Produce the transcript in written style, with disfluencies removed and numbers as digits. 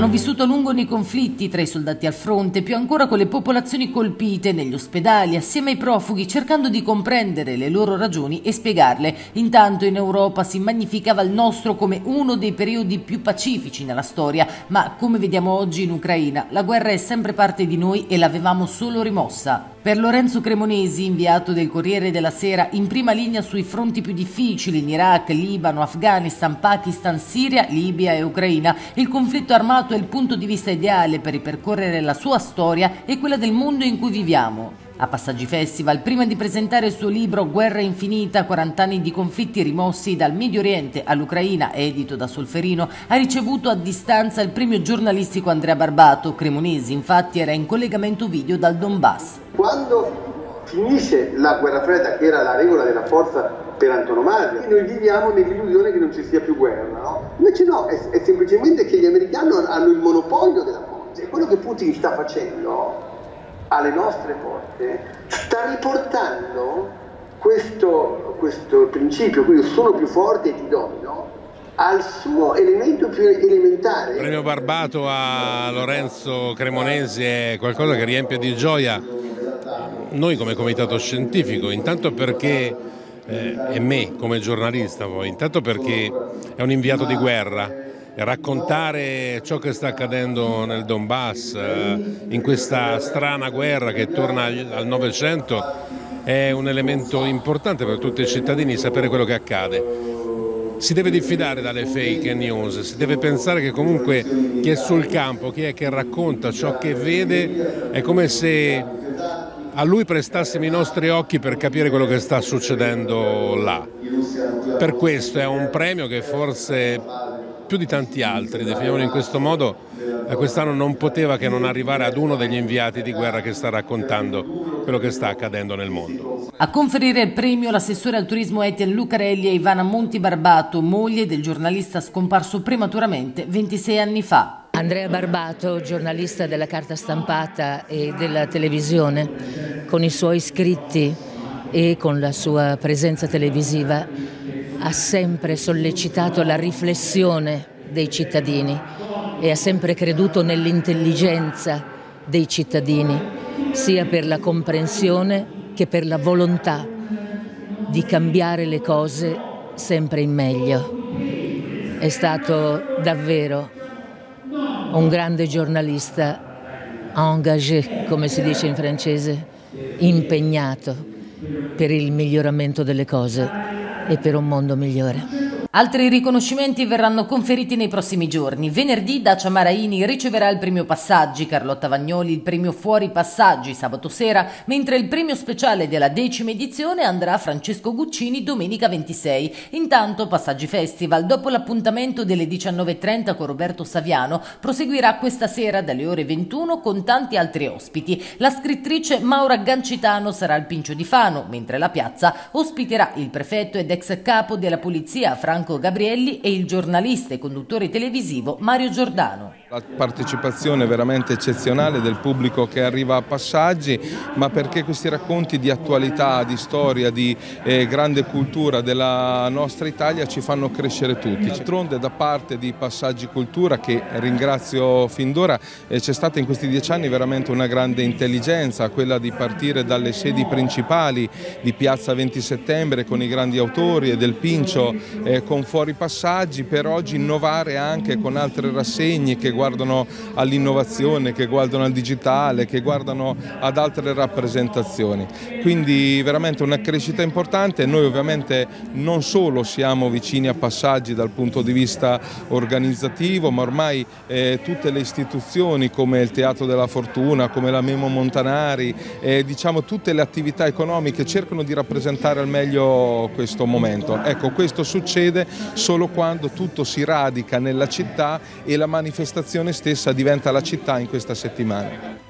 vissuto a lungo nei conflitti tra i soldati al fronte, più ancora con le popolazioni colpite negli ospedali, assieme ai profughi, cercando di comprendere le loro ragioni e spiegarle. Intanto in Europa si magnificava il nostro come uno dei periodi più pacifici nella storia, ma come vediamo oggi in Ucraina, la guerra è sempre parte di noi e l'avevamo solo rimossa. Per Lorenzo Cremonesi, inviato del Corriere della Sera, in prima linea sui fronti più difficili in Iraq, Libano, Afghanistan, Pakistan, Siria, Libia e Ucraina, il conflitto armato è il punto di vista ideale per ripercorrere la sua storia e quella del mondo in cui viviamo. A Passaggi Festival, prima di presentare il suo libro Guerra infinita, 40 anni di conflitti rimossi dal Medio Oriente all'Ucraina, edito da Solferino, ha ricevuto a distanza il premio giornalistico Andrea Barbato. Cremonesi, infatti, era in collegamento video dal Donbass. Quando finisce la guerra fredda, che era la regola della forza per antonomasia, noi viviamo nell'illusione che non ci sia più guerra, no? Invece no, è semplicemente che gli americani hanno il monopolio della forza. E quello che Putin sta facendo alle nostre porte sta riportando questo principio, quindi sono più forte e ti domino, al suo elemento più elementare. Il premio Barbato a Lorenzo Cremonesi è qualcosa che riempie di gioia noi come comitato scientifico, intanto perché e me come giornalista poi, intanto perché è un inviato di guerra. E raccontare ciò che sta accadendo nel Donbass, in questa strana guerra che torna al Novecento, è un elemento importante per tutti i cittadini sapere quello che accade. Si deve diffidare dalle fake news, si deve pensare che comunque chi è sul campo, chi è che racconta ciò che vede, è come se a lui prestassimo i nostri occhi per capire quello che sta succedendo là. Per questo è un premio che forse più di tanti altri, definiamolo in questo modo, quest'anno non poteva che non arrivare ad uno degli inviati di guerra che sta raccontando quello che sta accadendo nel mondo. A conferire il premio l'assessore al turismo Etienne Lucarelli e Ivana Monti Barbato, moglie del giornalista scomparso prematuramente 26 anni fa. Andrea Barbato, giornalista della carta stampata e della televisione, con i suoi scritti e con la sua presenza televisiva, ha sempre sollecitato la riflessione dei cittadini e ha sempre creduto nell'intelligenza dei cittadini, sia per la comprensione che per la volontà di cambiare le cose sempre in meglio. È stato davvero un grande giornalista, engagé, come si dice in francese, impegnato per il miglioramento delle cose e per un mondo migliore. Altri riconoscimenti verranno conferiti nei prossimi giorni. Venerdì Dacia Maraini riceverà il premio Passaggi, Carlotta Vagnoli il premio Fuori Passaggi sabato sera, mentre il premio speciale della 10ª edizione andrà a Francesco Guccini domenica 26. Intanto Passaggi Festival, dopo l'appuntamento delle 19:30 con Roberto Saviano, proseguirà questa sera dalle ore 21 con tanti altri ospiti. La scrittrice Maura Gancitano sarà al Pincio di Fano, mentre la piazza ospiterà il prefetto ed ex capo della polizia Franco Gabrielli e il giornalista e conduttore televisivo Mario Giordano. La partecipazione veramente eccezionale del pubblico che arriva a Passaggi, ma perché questi racconti di attualità, di storia, di grande cultura della nostra Italia ci fanno crescere tutti. D'altronde da parte di Passaggi Cultura, che ringrazio fin d'ora, c'è stata in questi 10 anni veramente una grande intelligenza, quella di partire dalle sedi principali di Piazza 20 Settembre con i grandi autori e del Pincio con Fuori Passaggi, per oggi innovare anche con altre rassegne che guardano all'innovazione, che guardano al digitale, che guardano ad altre rappresentazioni. Quindi veramente una crescita importante. Noi ovviamente non solo siamo vicini a Passaggi dal punto di vista organizzativo, ma ormai tutte le istituzioni come il Teatro della Fortuna, come la Memo Montanari, diciamo tutte le attività economiche cercano di rappresentare al meglio questo momento. Ecco, questo succede solo quando tutto si radica nella città e la manifestazione stessa diventa la città in questa settimana.